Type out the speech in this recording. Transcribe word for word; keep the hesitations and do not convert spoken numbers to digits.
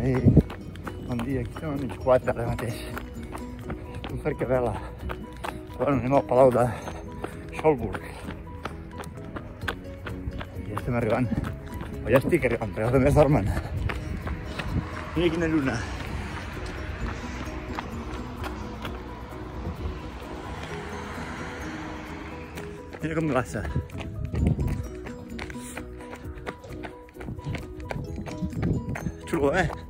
i bon dia, aquí estem a mig quatre ara mateix. Estem cerca de la... Bueno, anem al palau de Scholburg. I ja estem arribant. O ja estic arribant, però també es dormen. Mira quina lluna. Mira com glaça. Xulo, eh?